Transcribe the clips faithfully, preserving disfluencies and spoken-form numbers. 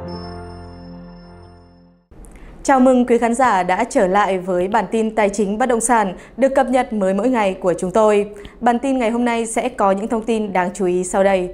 Chào mừng quý khán giả đã trở lại với bản tin tài chính bất động sản được cập nhật mới mỗi ngày của chúng tôi. Bản tin ngày hôm nay sẽ có những thông tin đáng chú ý sau đây.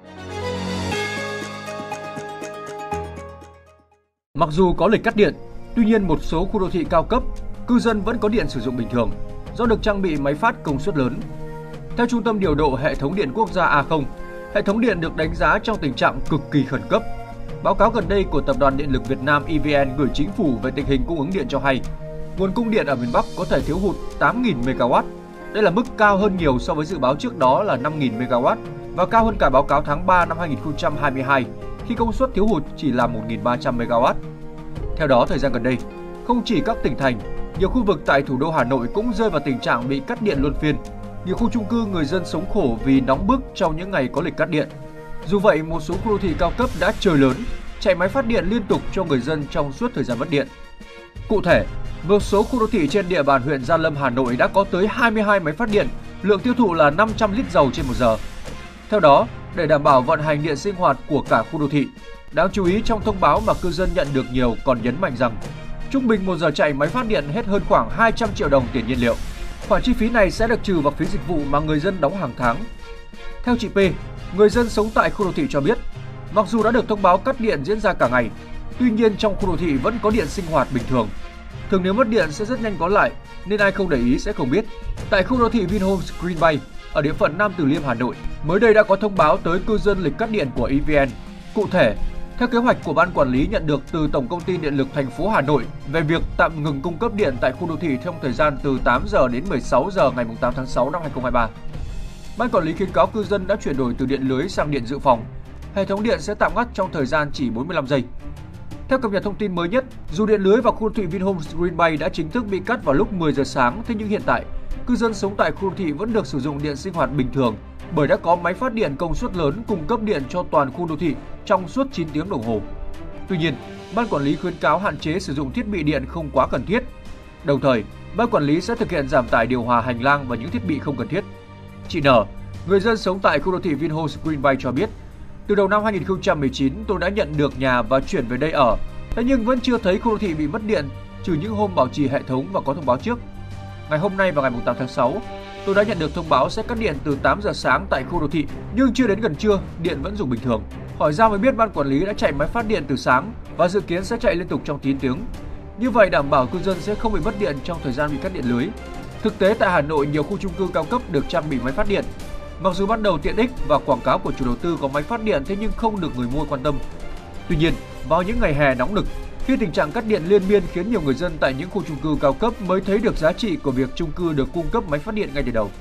Mặc dù có lịch cắt điện, tuy nhiên một số khu đô thị cao cấp, cư dân vẫn có điện sử dụng bình thường do được trang bị máy phát công suất lớn. Theo Trung tâm Điều độ Hệ thống Điện Quốc gia A không, hệ thống điện được đánh giá trong tình trạng cực kỳ khẩn cấp. Báo cáo gần đây của Tập đoàn Điện lực Việt Nam E V N gửi chính phủ về tình hình cung ứng điện cho hay, nguồn cung điện ở miền Bắc có thể thiếu hụt tám nghìn mê ga oát. Đây là mức cao hơn nhiều so với dự báo trước đó là năm nghìn mê ga oát và cao hơn cả báo cáo tháng ba năm hai nghìn không trăm hai mươi hai khi công suất thiếu hụt chỉ là một nghìn ba trăm mê ga oát. Theo đó, thời gian gần đây, không chỉ các tỉnh thành, nhiều khu vực tại thủ đô Hà Nội cũng rơi vào tình trạng bị cắt điện luân phiên. Nhiều khu chung cư người dân sống khổ vì nóng bức trong những ngày có lịch cắt điện. Dù vậy, một số khu đô thị cao cấp đã trời lớn, chạy máy phát điện liên tục cho người dân trong suốt thời gian mất điện. Cụ thể, một số khu đô thị trên địa bàn huyện Gia Lâm, Hà Nội đã có tới hai mươi hai máy phát điện, lượng tiêu thụ là năm trăm lít dầu trên một giờ. Theo đó, để đảm bảo vận hành điện sinh hoạt của cả khu đô thị, đáng chú ý trong thông báo mà cư dân nhận được nhiều còn nhấn mạnh rằng trung bình một giờ chạy máy phát điện hết hơn khoảng hai trăm triệu đồng tiền nhiên liệu. Khoản chi phí này sẽ được trừ vào phí dịch vụ mà người dân đóng hàng tháng. Theo chị P, người dân sống tại khu đô thị cho biết, mặc dù đã được thông báo cắt điện diễn ra cả ngày, tuy nhiên trong khu đô thị vẫn có điện sinh hoạt bình thường. Thường nếu mất điện sẽ rất nhanh có lại, nên ai không để ý sẽ không biết. Tại khu đô thị Vinhomes Green Bay, ở địa phận Nam Từ Liêm, Hà Nội, mới đây đã có thông báo tới cư dân lịch cắt điện của E V N. Cụ thể, theo kế hoạch của Ban Quản lý nhận được từ Tổng Công ty Điện lực thành phố Hà Nội về việc tạm ngừng cung cấp điện tại khu đô thị trong thời gian từ tám giờ đến mười sáu giờ ngày tám tháng sáu năm hai nghìn không trăm hai mươi ba. Ban Quản lý khuyến cáo cư dân đã chuyển đổi từ điện lưới sang điện dự phòng. Hệ thống điện sẽ tạm ngắt trong thời gian chỉ bốn mươi lăm giây. Theo cập nhật thông tin mới nhất, dù điện lưới vào khu đô thị Vinhomes Green Bay đã chính thức bị cắt vào lúc mười giờ sáng, thế nhưng hiện tại, cư dân sống tại khu đô thị vẫn được sử dụng điện sinh hoạt bình thường bởi đã có máy phát điện công suất lớn cung cấp điện cho toàn khu đô thị trong suốt chín tiếng đồng hồ. Tuy nhiên, Ban Quản lý khuyến cáo hạn chế sử dụng thiết bị điện không quá cần thiết. Đồng thời, Ban Quản lý sẽ thực hiện giảm tải điều hòa hành lang và những thiết bị không cần thiết. Chị N, người dân sống tại khu đô thị Vinhomes Green Bay cho biết, từ đầu năm hai nghìn không trăm mười chín tôi đã nhận được nhà và chuyển về đây ở, thế nhưng vẫn chưa thấy khu đô thị bị mất điện, trừ những hôm bảo trì hệ thống và có thông báo trước. Ngày hôm nay vào ngày tám tháng sáu, tôi đã nhận được thông báo sẽ cắt điện từ tám giờ sáng tại khu đô thị, nhưng chưa đến gần trưa, điện vẫn dùng bình thường. Hỏi ra mới biết Ban Quản lý đã chạy máy phát điện từ sáng và dự kiến sẽ chạy liên tục trong chín tiếng. Như vậy đảm bảo cư dân sẽ không bị mất điện trong thời gian bị cắt điện lưới. Thực tế tại Hà Nội, nhiều khu chung cư cao cấp được trang bị máy phát điện. Mặc dù ban đầu tiện ích và quảng cáo của chủ đầu tư có máy phát điện, thế nhưng không được người mua quan tâm. Tuy nhiên, vào những ngày hè nóng nực, khi tình trạng cắt điện liên miên khiến nhiều người dân tại những khu chung cư cao cấp mới thấy được giá trị của việc chung cư được cung cấp máy phát điện ngay từ đầu.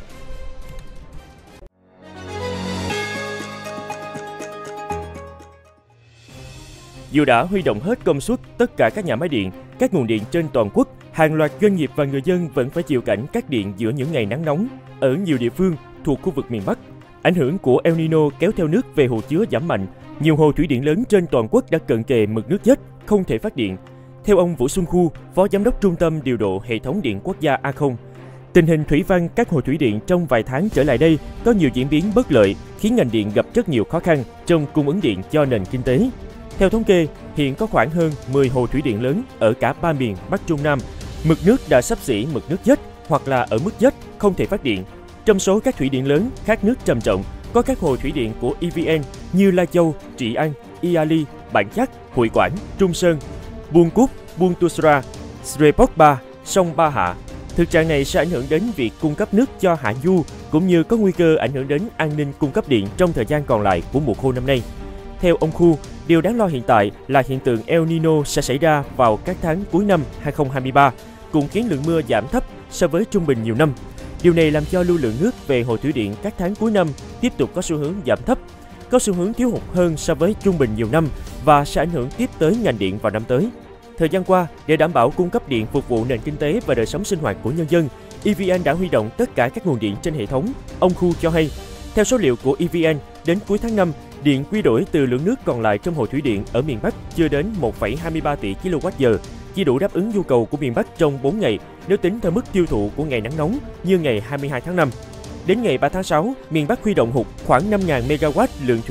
Dù đã huy động hết công suất tất cả các nhà máy điện, các nguồn điện trên toàn quốc, hàng loạt doanh nghiệp và người dân vẫn phải chịu cảnh cắt điện giữa những ngày nắng nóng. Ở nhiều địa phương thuộc khu vực miền Bắc, ảnh hưởng của El Nino kéo theo nước về hồ chứa giảm mạnh. Nhiều hồ thủy điện lớn trên toàn quốc đã cận kề mực nước chết, không thể phát điện. Theo ông Vũ Xuân Khu, Phó Giám đốc Trung tâm Điều độ Hệ thống Điện Quốc gia A không, tình hình thủy văn các hồ thủy điện trong vài tháng trở lại đây có nhiều diễn biến bất lợi, khiến ngành điện gặp rất nhiều khó khăn trong cung ứng điện cho nền kinh tế. Theo thống kê, hiện có khoảng hơn mười hồ thủy điện lớn ở cả ba miền Bắc Trung Nam, mực nước đã xấp xỉ mực nước chết hoặc là ở mức chết, không thể phát điện. Trong số các thủy điện lớn khát nước trầm trọng, có các hồ thủy điện của E V N như Lai Châu, Trị An, Iali, Bản Chắc, Hội Quảng, Trung Sơn, Buôn Cút, Buôn Tusra, Srepok ba, sông Ba Hạ. Thực trạng này sẽ ảnh hưởng đến việc cung cấp nước cho hạ du, cũng như có nguy cơ ảnh hưởng đến an ninh cung cấp điện trong thời gian còn lại của mùa khô năm nay. Theo ông Khu, điều đáng lo hiện tại là hiện tượng El Nino sẽ xảy ra vào các tháng cuối năm hai nghìn không trăm hai mươi ba, cùng khiến lượng mưa giảm thấp so với trung bình nhiều năm. Điều này làm cho lưu lượng nước về hồ thủy điện các tháng cuối năm tiếp tục có xu hướng giảm thấp, có xu hướng thiếu hụt hơn so với trung bình nhiều năm và sẽ ảnh hưởng tiếp tới ngành điện vào năm tới. Thời gian qua, để đảm bảo cung cấp điện phục vụ nền kinh tế và đời sống sinh hoạt của nhân dân, E V N đã huy động tất cả các nguồn điện trên hệ thống. Ông Khu cho hay, theo số liệu của E V N, đến cuối tháng năm, điện quy đổi từ lượng nước còn lại trong hồ thủy điện ở miền Bắc chưa đến một phẩy hai mươi ba tỷ ki lô oát giờ, chỉ đủ đáp ứng nhu cầu của miền Bắc trong bốn ngày nếu tính theo mức tiêu thụ của ngày nắng nóng như ngày hai mươi hai tháng năm. Đến ngày ba tháng sáu, miền Bắc huy động hụt khoảng năm nghìn mê ga oát lượng thủy điện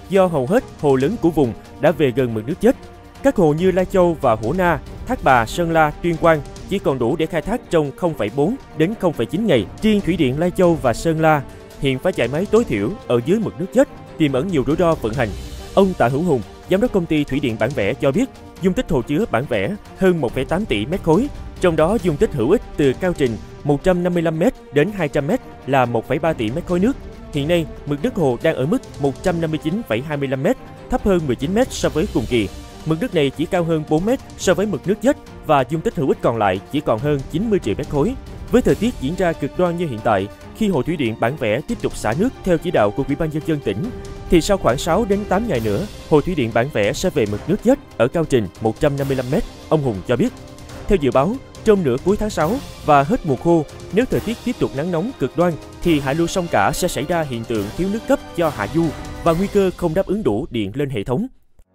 do hầu hết hồ lớn của vùng đã về gần mực nước chết. Các hồ như Lai Châu và Hổ Na, Thác Bà, Sơn La, Tuyên Quang chỉ còn đủ để khai thác trong không phẩy bốn đến không phẩy chín ngày. Riêng thủy điện Lai Châu và Sơn La hiện phải chạy máy tối thiểu ở dưới mực nước chết, tiềm ẩn nhiều rủi ro vận hành. Ông Tạ Hữu Hùng, giám đốc công ty thủy điện Bản Vẽ cho biết, dung tích hồ chứa Bản Vẽ hơn một phẩy tám tỷ mét khối, trong đó dung tích hữu ích từ cao trình một trăm năm mươi lăm mét đến hai trăm mét là một phẩy ba tỷ mét khối nước. Hiện nay, mực nước hồ đang ở mức một trăm năm mươi chín phẩy hai mươi lăm mét, thấp hơn mười chín mét so với cùng kỳ. Mực nước này chỉ cao hơn bốn mét so với mực nước chết và dung tích hữu ích còn lại chỉ còn hơn chín mươi triệu mét khối. Với thời tiết diễn ra cực đoan như hiện tại, khi hồ thủy điện Bản Vẽ tiếp tục xả nước theo chỉ đạo của Ủy ban nhân dân tỉnh, thì sau khoảng sáu đến tám ngày nữa, hồ thủy điện Bản Vẽ sẽ về mực nước chết ở cao trình một trăm năm mươi lăm mét, ông Hùng cho biết. Theo dự báo, trong nửa cuối tháng sáu và hết mùa khô, nếu thời tiết tiếp tục nắng nóng cực đoan, thì hạ lưu sông Cả sẽ xảy ra hiện tượng thiếu nước cấp do hạ du và nguy cơ không đáp ứng đủ điện lên hệ thống.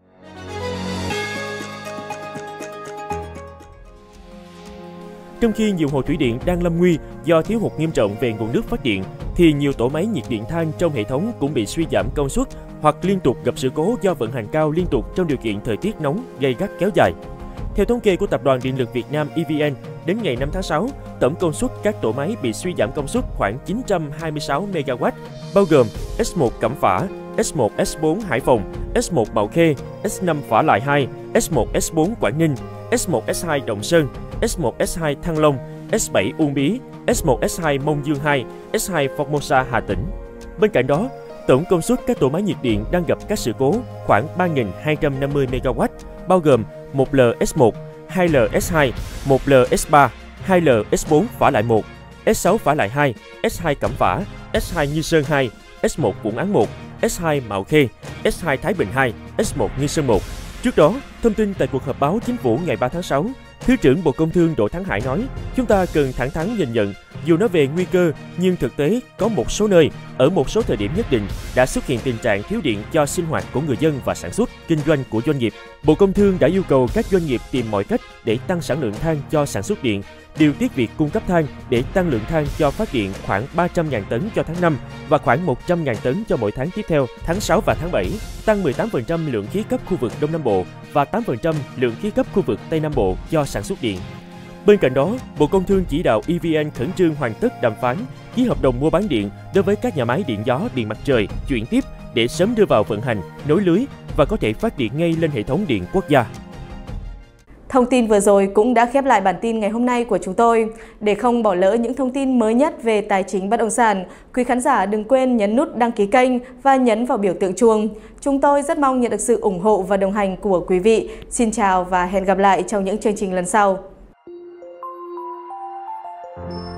Trong khi nhiều hồ thủy điện đang lâm nguy do thiếu hụt nghiêm trọng về nguồn nước phát điện, thì nhiều tổ máy nhiệt điện than trong hệ thống cũng bị suy giảm công suất hoặc liên tục gặp sự cố do vận hành cao liên tục trong điều kiện thời tiết nóng, gay gắt kéo dài. Theo thống kê của Tập đoàn Điện lực Việt Nam E V N, đến ngày năm tháng sáu, tổng công suất các tổ máy bị suy giảm công suất khoảng chín trăm hai mươi sáu mê ga oát, bao gồm S một Cẩm Phả, S một S bốn Hải Phòng, S một Bào Khê, S năm Phả Lại hai, S một S bốn Quảng Ninh, S một S hai Đồng Sơn, S một S hai Thăng Long, S bảy Uông Bí, S một S hai Mông Dương hai, S hai Formosa Hà Tĩnh. Bên cạnh đó, tổng công suất các tổ máy nhiệt điện đang gặp các sự cố khoảng ba nghìn hai trăm năm mươi mê ga oát, bao gồm một L S một, hai L S hai, một L S ba, hai L S bốn Phả Lại một, S sáu Phả Lại hai, S hai Cẩm Phả, S hai Nghi Sơn hai, S một Vũng Áng một, S hai Mạo Khê, S hai Thái Bình hai, S một Nghi Sơn một. Trước đó, thông tin tại cuộc họp báo chính phủ ngày ba tháng sáu, Thứ trưởng Bộ Công Thương Đỗ Thắng Hải nói, chúng ta cần thẳng thắn nhìn nhận, dù nói về nguy cơ, nhưng thực tế có một số nơi, ở một số thời điểm nhất định đã xuất hiện tình trạng thiếu điện cho sinh hoạt của người dân và sản xuất, kinh doanh của doanh nghiệp. Bộ Công Thương đã yêu cầu các doanh nghiệp tìm mọi cách để tăng sản lượng than cho sản xuất điện, điều tiết việc cung cấp than để tăng lượng than cho phát điện khoảng ba trăm nghìn tấn cho tháng năm và khoảng một trăm nghìn tấn cho mỗi tháng tiếp theo, tháng sáu và tháng bảy, tăng mười tám phần trăm lượng khí cấp khu vực Đông Nam Bộ và tám phần trăm lượng khí cấp khu vực Tây Nam Bộ cho sản xuất điện. Bên cạnh đó, Bộ Công Thương chỉ đạo E V N khẩn trương hoàn tất đàm phán, ký hợp đồng mua bán điện đối với các nhà máy điện gió, điện mặt trời, chuyển tiếp để sớm đưa vào vận hành, nối lưới và có thể phát điện ngay lên hệ thống điện quốc gia. Thông tin vừa rồi cũng đã khép lại bản tin ngày hôm nay của chúng tôi. Để không bỏ lỡ những thông tin mới nhất về tài chính bất động sản, quý khán giả đừng quên nhấn nút đăng ký kênh và nhấn vào biểu tượng chuông. Chúng tôi rất mong nhận được sự ủng hộ và đồng hành của quý vị. Xin chào và hẹn gặp lại trong những chương trình lần sau.